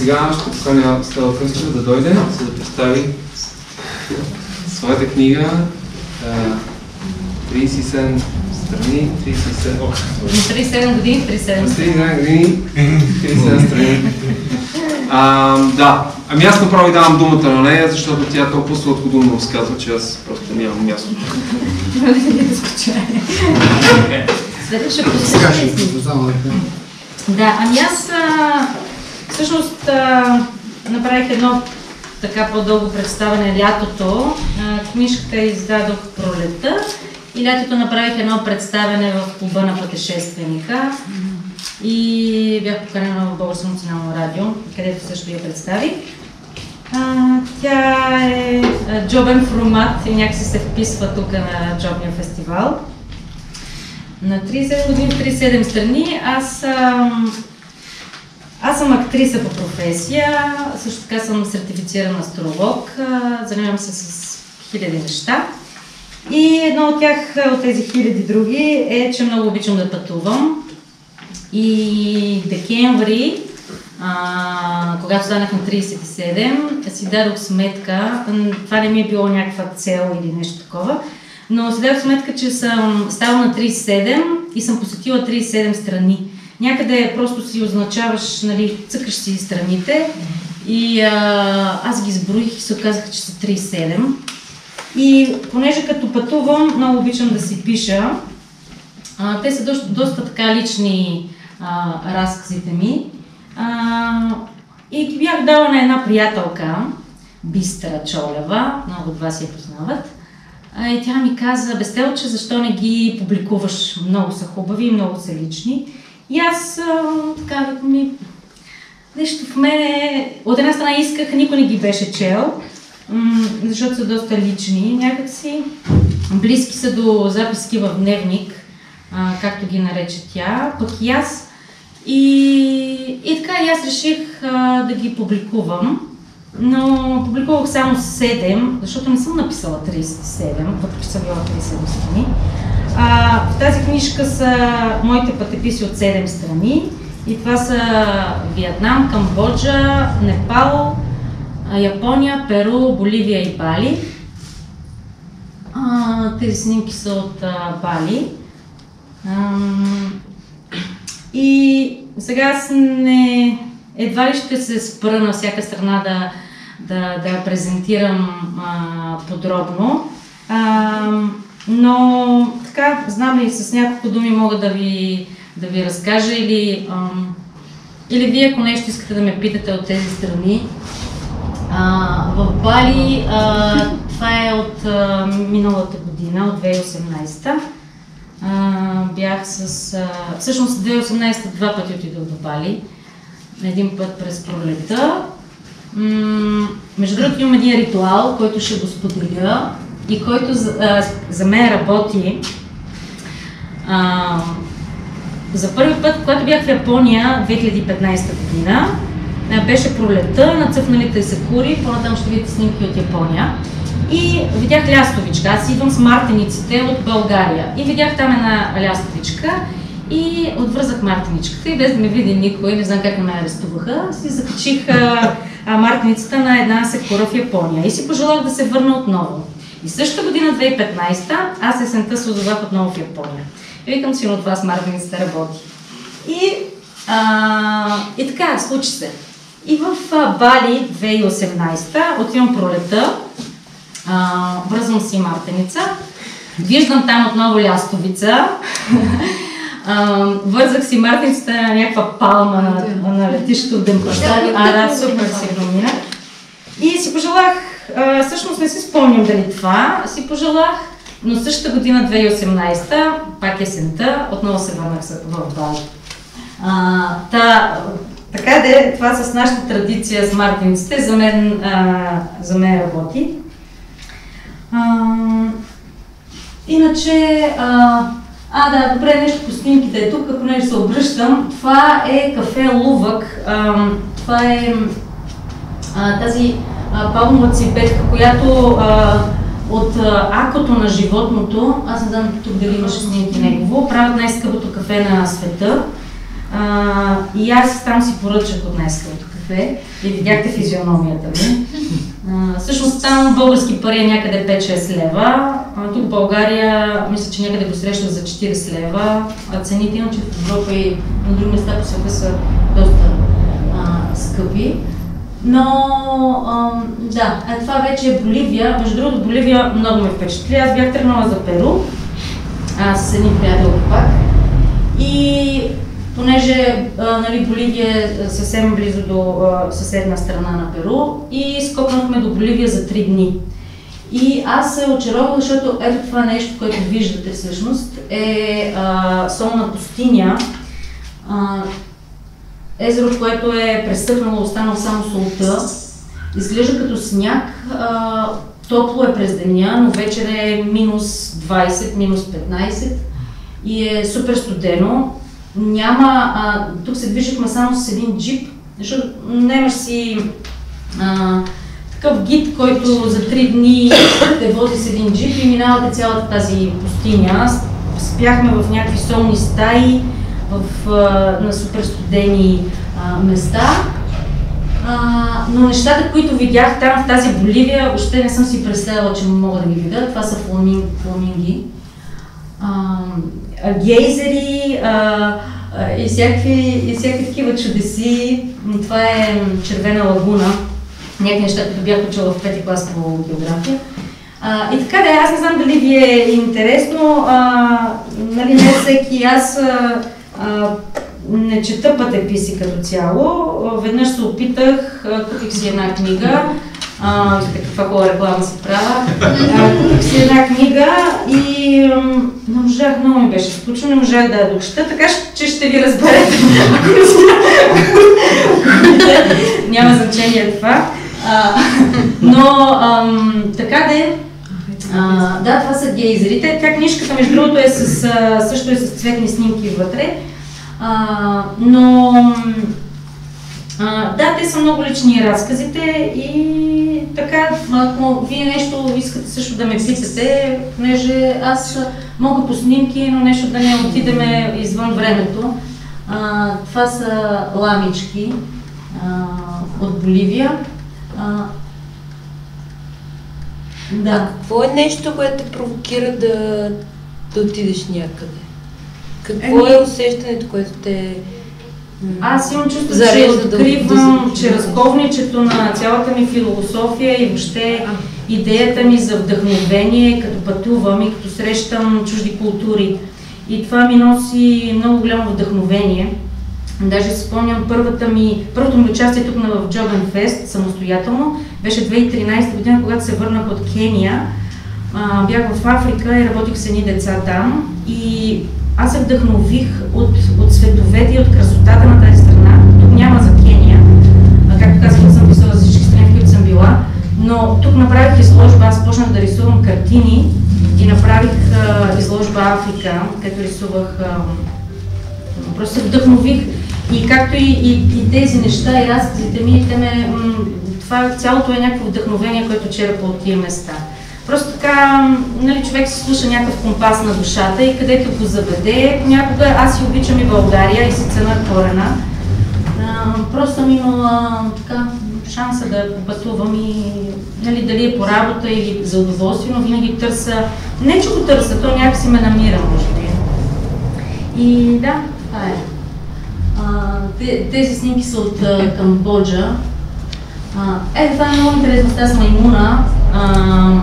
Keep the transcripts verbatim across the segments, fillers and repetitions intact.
сега ще поканя Стела Кръстева да дойде, за да представи своята книга тридесет и седем страни, тридесет и седем... тридесет и седем години, тридесет и седем тридесет и седем години, тридесет и седем страни. А, да, ами аз направо и давам думата на нея, защото тя толкова сладкодумно разказва, че аз просто нямам място. Следваше Да, ами аз а, всъщност а, направих едно така по-дълго представяне лятото. А, книжката издадох пролетта и лятото направих едно представяне в клуба на пътешественика и бях поканена в Българско национално радио, където също я представих. А, тя е джобен формат и някакси се вписва тук на джобния фестивал. На тридесет и седем години, тридесет и седем страни. Аз, ам, аз съм актриса по професия, също така съм сертифициран астролог, занимавам се с хиляди неща. И едно от тях, от тези хиляди други, е, че много обичам да пътувам. И декември, а, когато станах на тридесет и седем, си дадох сметка, това не ми е било някаква цел или нещо такова, но си дадох сметка, че съм стала на тридесет и седем и съм посетила тридесет и седем страни. Някъде просто си означаваш, нали, цъкаш си страните и а, аз ги изброих и се оказаха, че са тридесет и седем. И понеже като пътувам, много обичам да си пиша. А, те са доста, доста така лични а, разказите ми. А, и ги бях дала на една приятелка, Бистра Чолева, много от вас я познават. А, и тя ми каза: бе, Стелче, защо не ги публикуваш? Много са хубави, много са лични. И аз а, така ми... нещо в мене... От една страна исках, никой не ги беше чел, защото са доста лични, някакси близки са до записки в дневник, а, както ги нарече тя, пък и аз. И, и така и аз реших а, да ги публикувам, но публикувах само седем, защото не съм написала тридесет и седем, въпреки че съм била тридесет и седем страни. А, в тази книжка са моите пътеписи от седем страни и това са Виетнам, Камбоджа, Непал, Япония, Перу, Боливия и Бали. А, тези снимки са от а, Бали. А, и сега аз не... едва ли ще се спра на всяка страна да, да, да я презентирам а, подробно. А, но така, знам ли, с няколко думи мога да ви, да ви разкажа или, а, или вие, ако нещо искате да ме питате от тези страни. Uh, в Бали, uh, това е от uh, миналата година, от две хиляди и осемнадесета. Uh, бях с... Uh, всъщност две хиляди и осемнадесета два пъти отидох до Бали. Един път през пролета. Um, между другото имам един ритуал, който ще го споделя и който uh, за мен работи. Uh, за първи път, когато бях в Япония, две хиляди и петнадесета година, беше пролетта, нацъфналите сакури, по-натам ще видите снимки от Япония. И видях лястовичка. Аз идвам с мартениците от България. И видях там една лястовичка и отвързах мартеничката и без да ме види никой, не знам как ме арестуваха, си закачих а, а, мартеницата на една сакура в Япония и си пожелах да се върна отново. И същата година, две хиляди и петнадесета, аз есента се озовах отново в Япония. И викам си, от вас мартеницата работи. И, а, и така, случи се. И в а, Бали две хиляди и осемнадесета отивам пролета, а, връзвам си мартеница, виждам там отново лястовица, а, вързах си мартеницата на някаква палма на, на летището в Демпаштали. А, да, супер сигурно мина. И си пожелах, а, всъщност не си спомням дали това, си пожелах, но същата година две хиляди и осемнадесета, пак есента, отново се върнах в Бали. А, та, така де, това с нашата традиция с мартениците за мен, а, за мен работи. А, иначе, а, а да, добре, нещо по снимките е тук, понеже се обръщам. Това е кафе Лувък. А, това е а, тази а, палмова цветка, която а, от а, акото на животното, аз не знам тук дали имаше снимки негово, правят най-скъпото кафе на света. А, и аз там си поръчах от най-скъпото кафе и видяхте физиономията ми. А, всъщност там български пари е някъде пет-шест лева, а тук в България мисля, че някъде го срещах за четирийсет лева, а цените иначе в Европа и на други места по света са доста а, скъпи. Но а, да, а това вече е Боливия. Между другото, Боливия много ме впечатли. Аз бях тръгнала за Перу а, с едни приятелки пак. И понеже а, нали, Боливия е съвсем близо до а, съседна страна на Перу и скокнахме до Боливия за три дни. И аз се очаровах, защото ето това нещо, което виждате всъщност е а, солна пустиня. А, езеро, което е пресъхнало, останало само солта. Изглежда като сняг. А, топло е през деня, но вечер е минус двайсет, минус петнайсет и е супер студено. Няма, а, тук се движихме само с един джип, защото нямаш си а, такъв гид, който за три дни те вози с един джип и минавате цялата тази пустиня. Спяхме в някакви солни стаи, в, а, на супер студени а, места. А, но нещата, които видях там в тази Боливия, въобще не съм си представила, че мога да ги видя. Това са фламин, фламинги. А, гейзери а, а, и, всякакви, и всякакви такива чудеси. Това е червена лагуна. Някакви неща, които бях учила в пети клас по география. А, и така да, аз не знам дали ви е интересно, а, нали не всеки, аз а, а, не чета пътеписи като цяло. Веднъж се опитах, купих си една книга, а, каква хубава реклама си правя, купих си една книга и не можах, много ми беше скучно, не можах да я дочета, така че ще ви разберете, няма значение това. А, но ам, така де, а, да, това са гейзерите. Тя книжката, между другото, е с, а, също е с цветни снимки вътре. А, но а, да, те са много лични разказите и така, ако вие нещо искате също да ме питате, понеже аз мога по снимки, но нещо да не отидеме извън времето. А, това са ламички а, от Боливия. А, да. Какво е нещо, което те провокира да, да отидеш някъде? Какво е, е усещането, което те Аз имам чувство, че откривам, да, че разковничето на цялата ми философия и въобще идеята ми за вдъхновение, като пътувам и като срещам чужди култури. И това ми носи много голямо вдъхновение. Даже си спомням първата ми, първото ми участие тук в Джобен Фест самостоятелно беше две хиляди и тринайсета година, когато се върнах от Кения. А, бях в Африка и работих с едни деца там и аз се вдъхнових от, от световете и от красотата на тази страна. Тук няма за Кения, а, както казах, съм писала за всички страни, в които съм била, но тук направих изложба, аз почнах да рисувам картини и направих а, изложба Африка, където рисувах, а, просто се вдъхнових. И както и, и, и тези неща, и разказите ми, те ме, м, това цялото е някакво вдъхновение, което черпа от тия места. Просто така, нали, човек се слуша някакъв компас на душата и където го заведе, понякога аз си обичам и България и си цена корена. А, просто съм имала така шанса да попътувам и нали, дали е по работа или за удоволствие, но винаги търся, не че го търся, то някакси ме намира, може би. И да, това е. А, тези снимки са от а, Камбоджа. Ето, това е много интересно, с маймуна. А,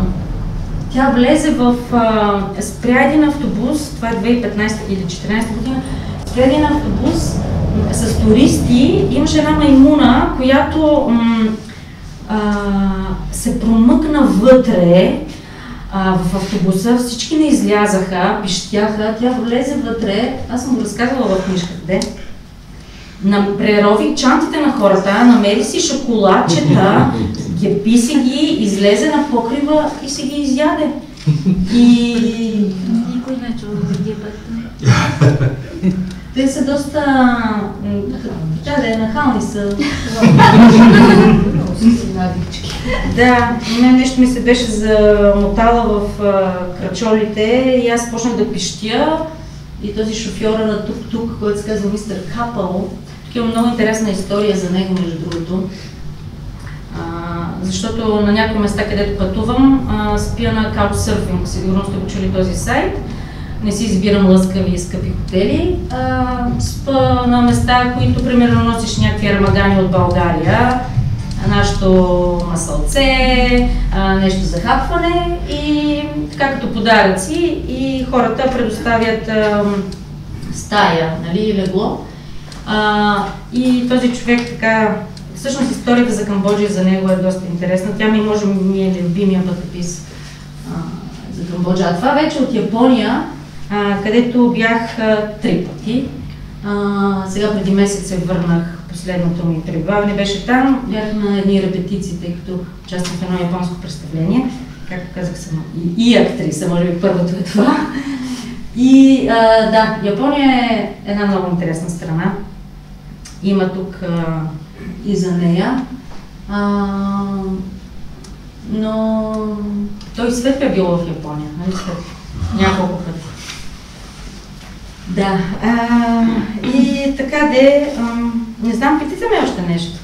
тя влезе в... А, спря един автобус, това е две хиляди и петнайсета или две хиляди и четиринайсета година, спря един автобус с туристи, имаше една маймуна, която м, а, се промъкна вътре а, в автобуса, всички не излязаха, пищяха, тя влезе вътре, аз съм го разказвала в книжката, де. Прерових чантите на хората, намери си шоколадчета, гепи си ги, излезе на покрива и си ги изяде. И... Никой не чува за гепата. Те са доста... Да, да, нахални са. Да, мен нещо ми се беше замотала в крачолите и аз почнах да пищя. и този шофьора на тук-тук, който се казва мистер Капъл. Тук има много интересна история за него, между другото. А, защото на някои места, където пътувам, а, спя на Couchsurfing. Сигурно сте го чули този сайт. Не си избирам лъскави и скъпи хотели. А, спа на места, които примерно носиш някакви армагани от България, нашето масълце, а, нещо за хапване и така като подаръци, и хората предоставят а, стая, нали, легло. А, и този човек така, всъщност историята за Камбоджа за него е доста интересна. Тя ми може ми е любимия пътепис а, за Камбоджа. А това вече от Япония, а, където бях а, три пъти. А, сега преди месец се върнах, последното ми пребиваване беше там. Бях на едни репетиции, тъй като участвах в едно японско представление. Както казах, съм и, и актриса, може би първото е това. И а, да, Япония е една много интересна страна. Има тук а, и за нея. А, но той Свет е бил в Япония, нали Свет? Няколко пъти. Да, а, и така де, а, не знам, питайте ме още нещо.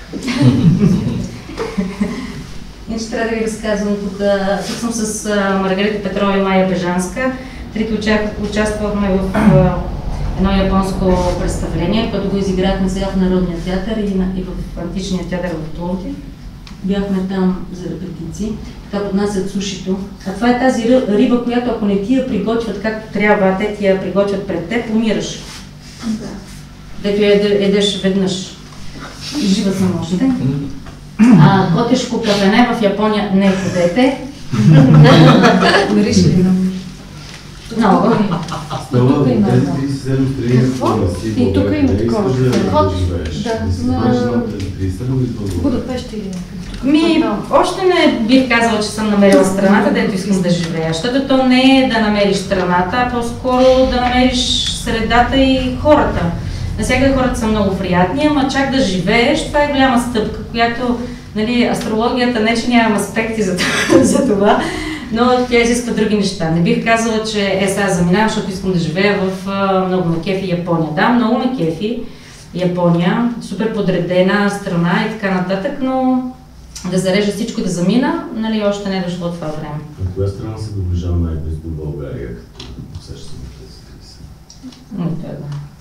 Иначе трябва да ви разказвам, тук, тук съм с а, Маргарита Петрова и Майя Бежанска. Трите участвахме в а, едно японско представление, което го изиграхме сега в Народния театър и, на, и в Античния театър в Пловдив. Бяхме там за репетиции, така поднасят сушито. А това е тази риба, която ако не ти я приготвят както трябва, а те ти я приготвят пред теб, умираш. Да. Дето я едеш веднъж. И жива съм още. А котешко кафене в Япония не ходете. Мириш ли много? Много. Тук има едно. Какво? И тук има такова. Кот? Да. Будапеща или Ми, още не бих казала, че съм намерила страната, дето искам да живея. Защото то не е да намериш страната, а по-скоро да намериш средата и хората. Навсякъде хората са много приятни, ама чак да живееш, това е голяма стъпка, която, нали, астрологията не че нямам аспекти за, за това, но тя изисква други неща. Не бих казала, че е сега заминавам, защото искам да живея в а, много ме кефи Япония. Да, много ме кефи Япония, супер подредена страна и така нататък, но да зарежа всичко и да замина, нали, още не е дошло това време. От коя страна се доближава най-близо до България, като усещам тези тридесет? Не, това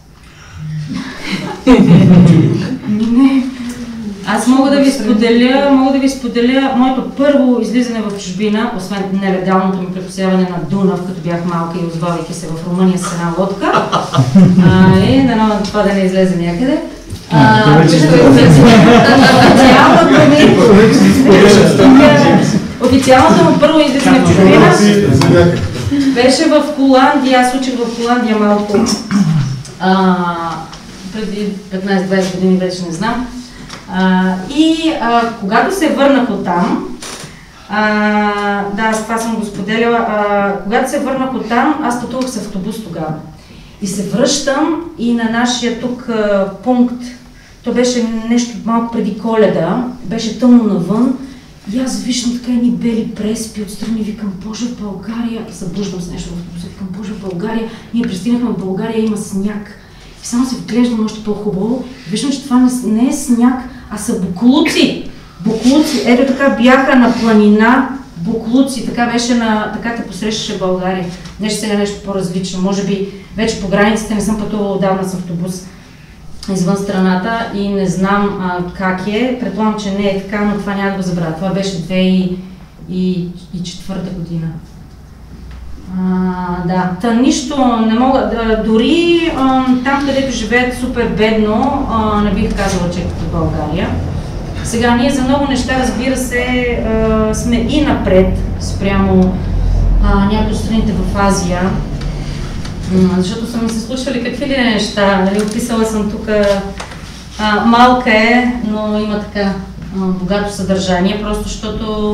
да. Не. Аз мога да ви споделя, мога да ви споделя моето първо излизане в чужбина, освен нелегалното ми прекусяване на Дунав, като бях малка и озвавайки се в Румъния с една лодка. А, и дано това да не излезе някъде. А, официалното му първо излизане в чужбина беше в Холандия. Аз учих в Холандия малко а, преди петнайсет-двайсет години, вече не знам. А, и а, когато се върнах оттам, а, да, с това съм го споделяла, а, когато се върнах оттам, аз пътувах с автобус тогава. И се връщам и на нашия тук а, пункт, то беше нещо малко преди Коледа, беше тъмно навън, и аз виждам така едни бели преспи отстрани, викам, Боже, в България, събуждам с нещо в автобуса, викам, Боже, в България, ние пристигнахме в България, има сняг. И само се вглеждам още по-хубаво, виждам, че това не, не е сняг, а са буклуци. Буклуци, ето така бяха на планина, буклуци, така беше на, така те посрещаше България. Нещо сега нещо по-различно, може би вече по границите не съм пътувала отдавна с автобус извън страната и не знам а, как е, предполагам, че не е така, но това няма да го забравя. Това беше две хиляди и четвърта година. А, да, та нищо не мога, да, дори а, там, където живеят супер бедно, а, не бих казала, че е като България. Сега ние за много неща, разбира се, а, сме и напред спрямо а, някои от страните в Азия, а, защото са ми се случвали какви ли неща, нали, описала съм тук, а, малка е, но има така а, богато съдържание, просто защото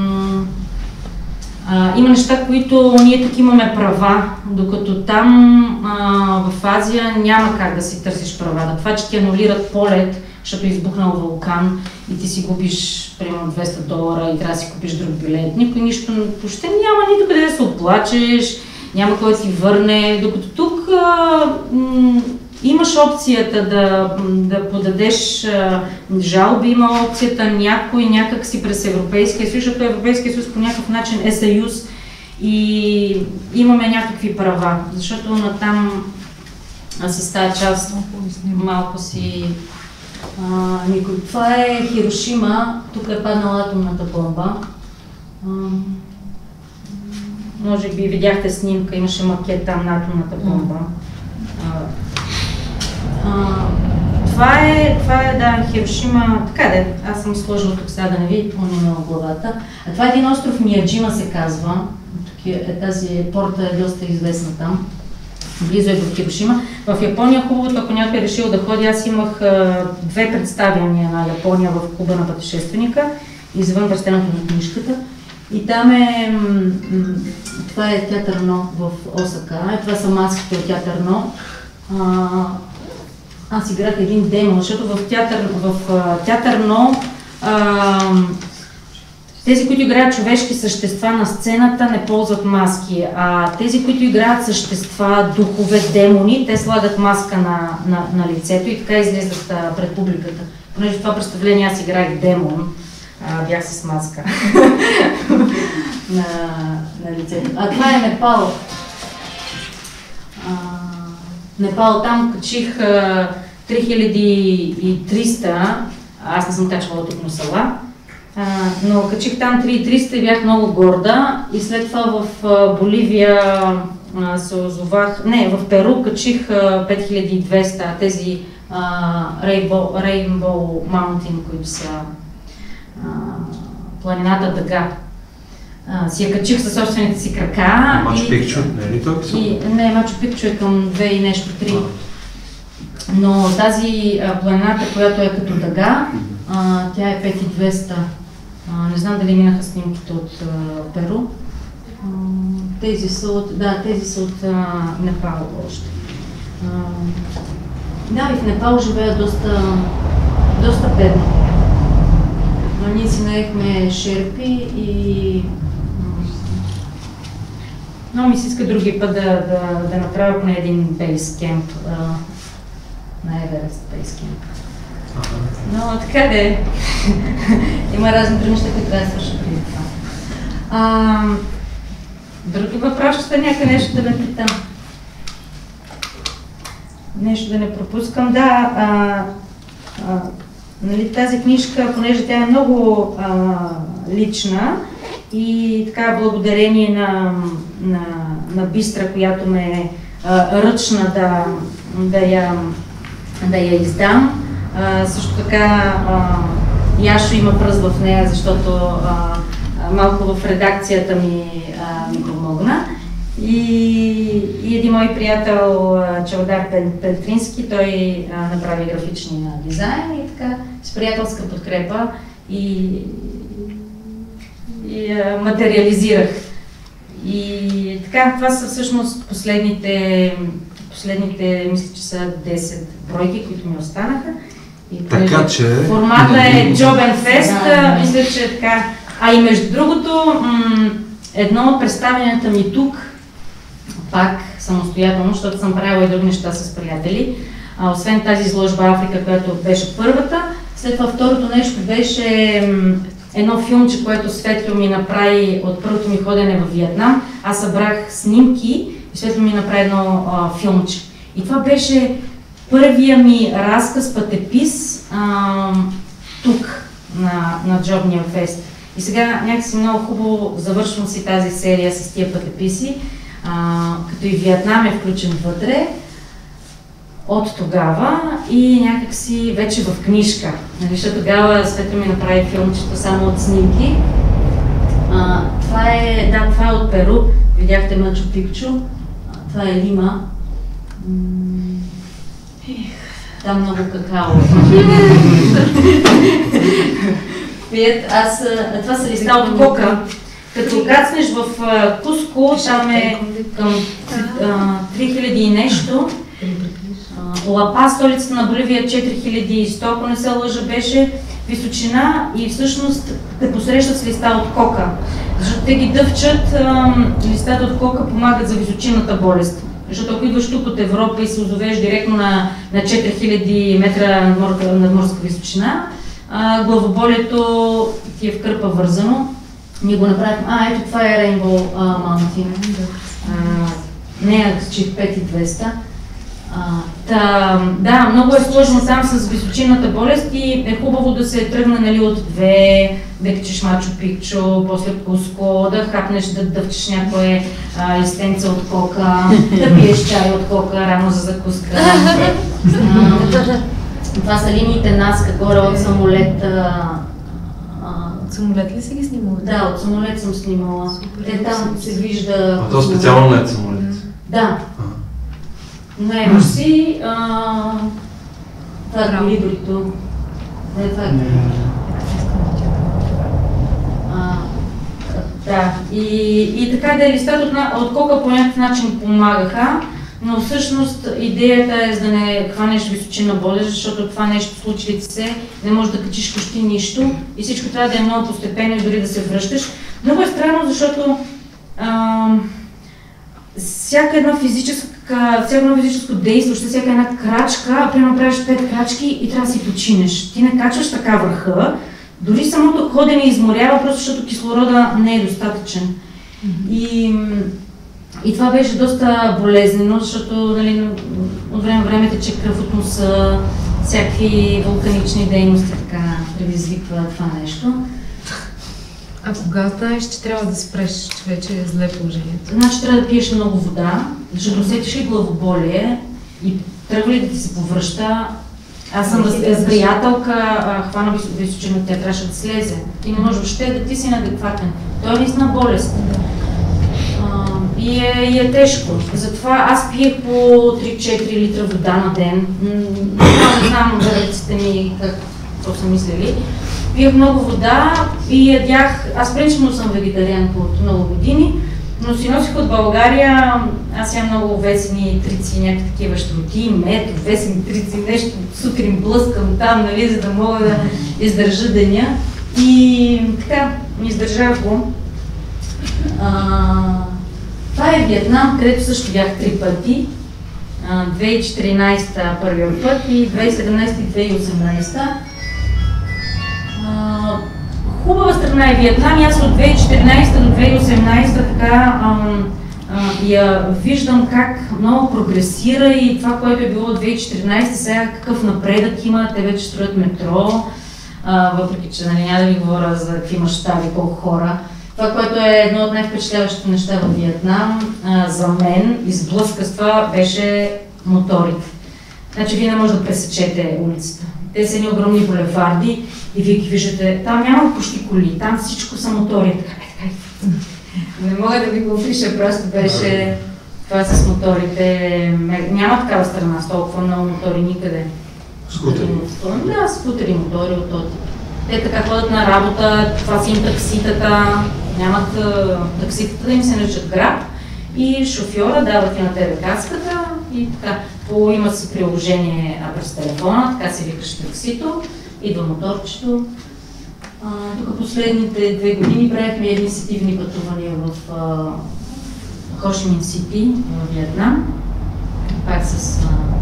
Uh, има неща, които ние тук имаме права, докато там uh, в Азия няма как да си търсиш права. На това, че ти анулират полет, защото е избухнал вулкан и ти си губиш примерно двеста долара и трябва да си купиш друг билет. Никой нищо, въобще няма нито къде да се отплачеш, няма кой да си върне, докато тук а, м, имаш опцията да, да подадеш а, жалби, има опцията някой някак си през Европейския съюз, защото Европейския съюз по някакъв начин е съюз и имаме някакви права, защото натам с тази част малко си а, никой. Това е Хирошима, тук е паднала атомната бомба. А, може би видяхте снимка, имаше макет там на атомната бомба. А, а, това е, това е, да, Хирошима, така де, аз съм сложила тук сега да не ви помня главата. А това е един остров, Мияджима се казва. Тук е, тази порта е доста известна там. Близо е до Хирошима. В Япония хубавото, ако някой е решил да ходи, аз имах а, две представяния на Япония в клуба на пътешественика, извън представянето на книжката. И там е, това е театър Но в Осака, това са маските от театър Но. А, аз играх един демо, защото в театър, в театър Но а, тези, които играят човешки същества на сцената, не ползват маски, а тези, които играят същества, духове, демони, те слагат маска на, на, на лицето и така излизат а, пред публиката. Понеже в това представление аз играх демон, а, бях с маска на, на лицето. А това е Непал. А, Непал, там качих а, три хиляди и триста, аз не съм качвала тук Мусала, а, но качих там три хиляди и триста и бях много горда и след това в а, Боливия а, се озовах, не, в Перу качих а, пет хиляди и двеста, тези а, Rainbow, Rainbow Mountain, които са а, планината Дъга. Uh, си я качих със собствените си крака. Мачу Пикчу, не е ли той? И, не, Мачу Пикчу е към две и нещо, три. Но тази а, планината, която е като дъга, а, тя е пет хиляди и двеста. А, не знам дали минаха снимките от а, Перу. А, тези са от, да, тези са от а, Непал още. А, да, и в Непал живея доста, доста бедно. Но ние си наехме шерпи и много ми се иска други път да, да, да направя поне един бейскемп на Еверест бейскемп. Но така де, има разни други неща, които трябва да свърша преди това. А, други въпроси са някъде нещо да ме питам. Нещо да не пропускам. Да, а, а, нали, тази книжка, понеже тя е много а, лична и така благодарение на, на, на Бистра, която ме е ръчна да, да, я, да я издам. А, също така а, Яшо има пръст в нея, защото а, малко в редакцията ми, а, ми помогна. И, и един мой приятел, Чавдар Петрински, той а, направи графичния дизайн и така с приятелска подкрепа и, и а, материализирах. И така, това са всъщност последните, последните, мисля, че са десет бройки, които ми останаха. И така че... Формата е Джобен Фест, мисля, че така. А и между другото, едно от представенията ми тук, пак самостоятелно, защото съм правила и други неща с приятели. А, освен тази изложба Африка, която беше първата, след това второто нещо беше м, едно филмче, което Светло ми направи от първото ми ходене в Виетнам. Аз събрах снимки и Светло ми направи едно а, филмче. И това беше първия ми разказ, пътепис а, тук на, на Джобния фест. И сега някакси много хубаво завършвам си тази серия с тия пътеписи. Uh, като и Виетнам е включен вътре от тогава и някакси вече в книжка. Защото тогава Светло ми направи филмчето само от снимки. Uh, това е, да, това е от Перу. Видяхте Мачу Пикчу. Uh, това е Лима. Mm. Там много какао. Аз, това са листа от кока. Като кацнеш в Куско, там е към три хиляди и нещо. Лапа, столицата на Боливия, четири хиляди и сто, ако не се лъжа, беше височина и всъщност те посрещат с листа от кока. Защото те ги дъвчат, листата от кока помагат за височинната болест. Защото ако идваш тук от Европа и се озовеш директно на, на четири хиляди метра надморска, надморска височина, а, главоболието ти е в кърпа вързано. Ние го направихме. А, ето това е Rainbow uh, Mountain. Не е пет хиляди и двеста. Та, да, много е сложно там с височинната болест и е хубаво да се тръгне, нали, от две, да качиш Мачу Пикчу, после Куско, да хапнеш, да дъвчеш някое а, листенце от кока, да пиеш чай от кока рано за закуска. А, това са линиите Назка горе от самолета. От самолет ли си ги снимала? Да, от самолет съм снимала. Те там се вижда... А то специално не е самолет? Да. Наемаш си, а... това е колибрито. Не, това е а, да, и, и така да листата от, от кока по някакъв начин помагаха, но всъщност идеята е за да не хванеш височина болест, защото това нещо случи ли се, не можеш да качиш почти нищо и всичко трябва да е много постепенно и дори да се връщаш. Много е странно, защото а, всяка една физическа, всяко едно физическо действие, всяка една крачка, примерно правиш пет крачки и трябва да си починеш. Ти не качваш така върха, дори самото ходене изморява, просто защото кислорода не е достатъчен. Mm-hmm. И, и това беше доста болезнено, защото, нали, от време време тече кръв от носа, всякакви вулканични дейности така предизвиква това нещо. А кога знаеш, че трябва да спреш, че вече е зле положението? Значи трябва да пиеш много вода, защото усетиш ли главоболие и тръгва ли да ти се повръща. Аз съм с приятелка, хвана височина, тя трябваше да слезе. Ти не можеш въобще да ти си неадекватен. Той е наистина болест. А, и, е, и е тежко. Затова аз пиех по три-четири литра вода на ден. Не знам вървиците ми какво са мислили. Пиех много вода и ядях, аз принципно съм вегетарианка от много години, но си носих от България, аз ям много овесени трици, някакви такива щроти, мед, овесени трици, нещо сутрин блъскам там, нали, за да мога да издържа деня. И така, издържах го. А, това е Виетнам, където също бях три пъти. две хиляди и четиринадесета първия път и две хиляди и седемнадесета и две хиляди и осемнадесета. Uh, хубава страна е Виетнам и аз от две хиляди и четиринадесета до две хиляди и осемнадесета така um, uh, я виждам как много прогресира и това, което е било от две хиляди и четиринадесета, сега какъв напредък има, те вече строят метро, uh, въпреки че нали, няма да ви говоря за какви мащаби, колко хора. Това, което е едно от най-впечатляващите неща в Виетнам, uh, за мен изблъска с това беше моторите. Значи вие не може да пресечете улицата. Те са едни огромни булеварди и вие ги виждате, там няма почти коли, там всичко са мотори. Така, така, не мога да ви го опиша, просто беше това с моторите. Няма такава страна с толкова много мотори никъде. Скутери? Да, скутери, мотори от този. Те така ходят на работа, това са им такситата, нямат такситата да им се наричат граб и шофьора дава ти на тебе каската и така. По, има си приложение през телефона, така се викаш таксито, идва моторчето. А, тук последните две години правихме инициативни пътувания в Хо Чи Мин Сити, в Виетнам. Пак с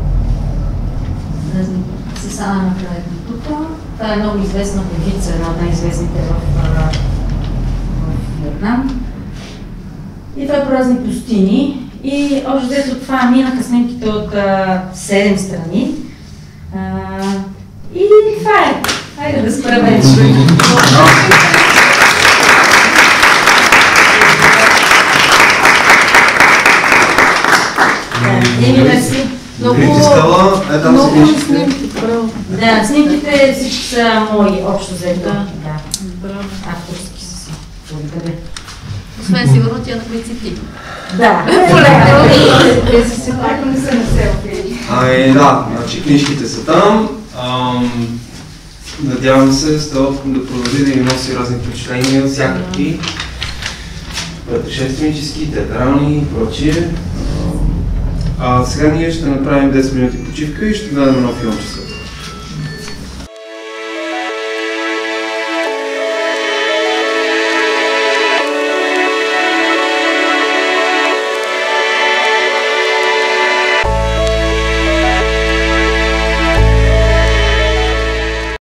с Ана направихме тук. Това е много известна певица, една от най-известните в, в Виетнам. И това е по разни пустини. И общо взето от това минаха снимките от седем страни. А, и това е. Хайде да спра вече. Еми, мерси. Много, много снимки. Да, снимките всички са мои, общо взето. Да. Авторски са. Благодаря. Освен сигурно тя на принципи. Да. Тези си пак не са на селфи. Ами да, значи книжките са там. Ам, надявам се Стелов да продължи да ви носи разни впечатления, всякакви предшественически, театрални и прочие. А сега ние ще направим десет минути почивка и ще гледаме нов филмче.